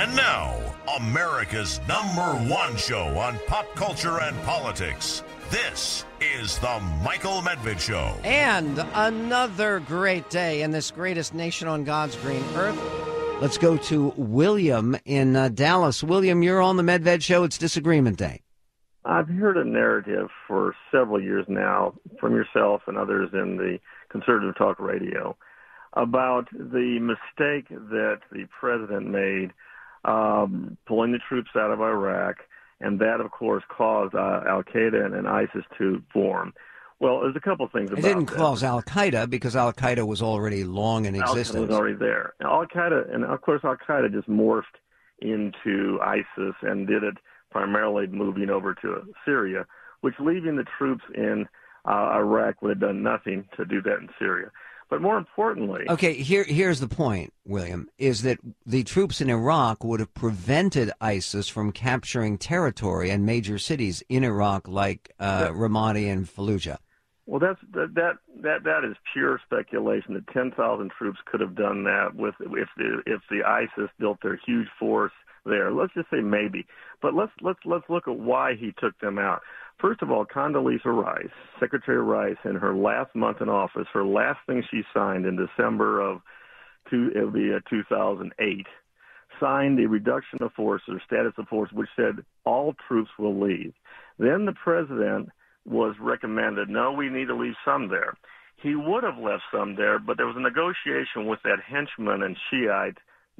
And now, America's #1 show on pop culture and politics. This is the Michael Medved Show. And another great day in this greatest nation on God's green earth. Let's go to William in Dallas. William, you're on the Medved Show. It's Disagreement Day. I've heard a narrative for several years now from yourself and others in the conservative talk radio about the mistake that the president made pulling the troops out of Iraq, and that, of course, caused al-Qaeda and ISIS to form. Well, there's a couple of things about that. It didn't cause al-Qaeda because al-Qaeda was already long in existence. Al-Qaeda was already there. Al-Qaeda, and of course, al-Qaeda just morphed into ISIS and did it primarily moving over to Syria, which leaving the troops in Iraq would have done nothing to do that in Syria. But more importantly... Okay, here's the point, William, is that the troops in Iraq would have prevented ISIS from capturing territory and major cities in Iraq like Ramadi and Fallujah. Well, that is pure speculation. That 10,000 troops could have done that if the ISIS built their huge force there. Let's just say maybe. But let's look at why he took them out. First of all, Condoleezza Rice, Secretary Rice, in her last month in office, her last thing she signed in December of 2008, signed a reduction of force or status of force, which said all troops will leave. Then the president was recommended, no, we need to leave some there. He would have left some there, but there was a negotiation with that henchman and Shiite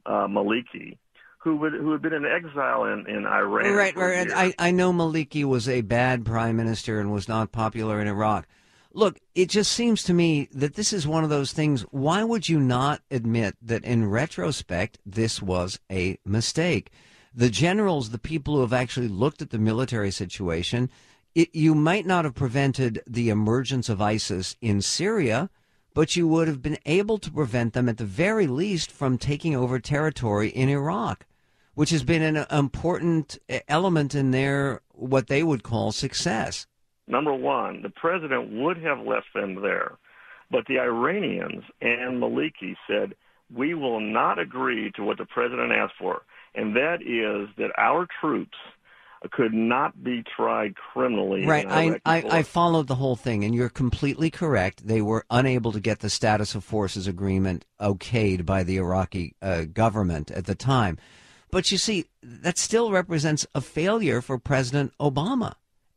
Maliki, who had been in exile in Iran. Right. I know Maliki was a bad prime minister and was not popular in Iraq. Look, it just seems to me that this is one of those things. Why would you not admit that in retrospect this was a mistake? The generals, the people who have actually looked at the military situation, you might not have prevented the emergence of ISIS in Syria, but you would have been able to prevent them at the very least from taking over territory in Iraq, which has been an important element in their, what they would call, success. Number one, the president would have left them there, but the Iranians and Maliki said, we will not agree to what the president asked for, and that is that our troops could not be tried criminally. Right. I followed the whole thing, and you're completely correct. They were unable to get the status of forces agreement okayed by the Iraqi government at the time. But you see, that still represents a failure for President Obama.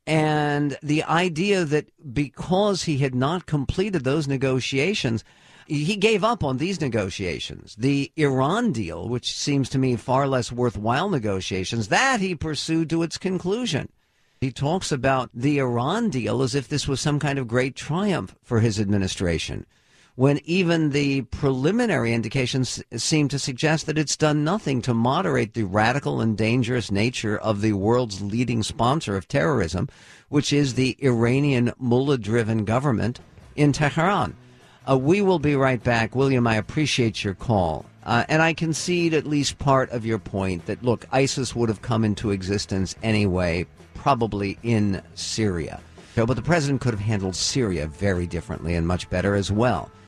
And the idea that because he had not completed those negotiations, he gave up on these negotiations. The Iran deal, which seems to me far less worthwhile negotiations, that he pursued to its conclusion. He talks about the Iran deal as if this was some kind of great triumph for his administration, when even the preliminary indications seem to suggest that it's done nothing to moderate the radical and dangerous nature of the world's leading sponsor of terrorism, which is the Iranian mullah-driven government in Tehran. We will be right back. William, I appreciate your call. And I concede at least part of your point that, look, ISIS would have come into existence anyway, probably in Syria. But the president could have handled Syria very differently and much better as well.